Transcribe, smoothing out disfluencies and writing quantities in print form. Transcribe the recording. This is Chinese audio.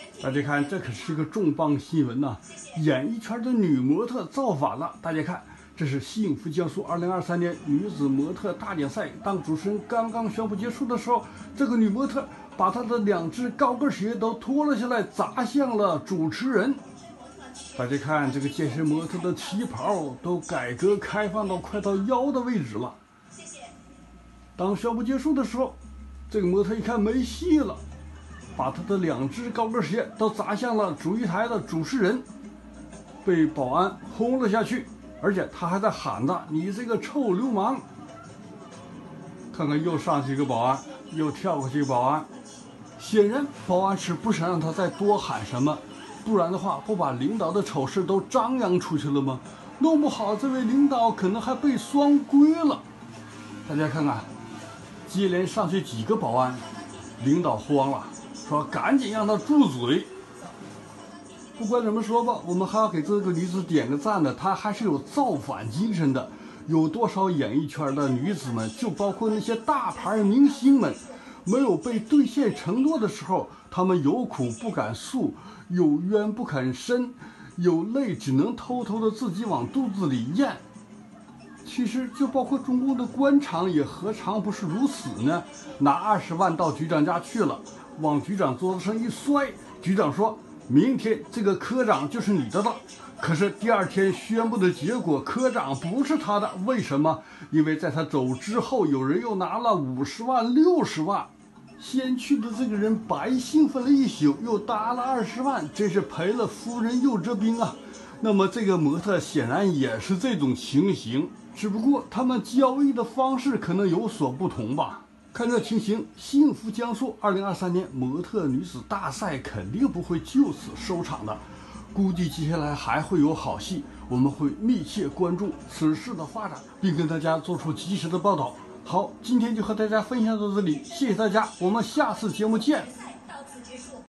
大家看，这可是个重磅新闻呐！演艺圈的女模特造反了。大家看，这是幸福江苏2023年女子模特大奖赛，当主持人刚刚宣布结束的时候，这个女模特把她的2只高跟鞋都脱了下来，砸向了主持人。大家看，这个健身模特的旗袍都改革开放到快到腰的位置了。当宣布结束的时候，这个模特一看没戏了，把他的2只高跟鞋都砸向了主席台的主持人，被保安轰了下去，而且他还在喊着：“你这个臭流氓！”看看又上去一个保安，又跳过去一个保安，显然保安是不想让他再多喊什么，不然的话不把领导的丑事都张扬出去了吗？弄不好这位领导可能还被双规了。大家看看，接连上去几个保安，领导慌了，说赶紧让他住嘴。不管怎么说吧，我们还要给这个女子点个赞的，她还是有造反精神的。有多少演艺圈的女子们，就包括那些大牌明星们，没有被兑现承诺的时候，她们有苦不敢诉，有冤不肯伸，有泪只能偷偷的自己往肚子里咽。其实就包括中共的官场也何尝不是如此呢？拿20万到局长家去了，往局长桌子上一摔，局长说明天这个科长就是你的了。可是第2天宣布的结果，科长不是他的。为什么？因为在他走之后，有人又拿了50万、60万。先去的这个人白兴奋了一宿，又搭了20万，真是赔了夫人又折兵啊。那么这个模特显然也是这种情形，只不过他们交易的方式可能有所不同吧。看这情形，幸福江苏2023年模特女子大赛肯定不会就此收场的，估计接下来还会有好戏，我们会密切关注此事的发展，并跟大家做出及时的报道。好，今天就和大家分享到这里，谢谢大家，我们下次节目见。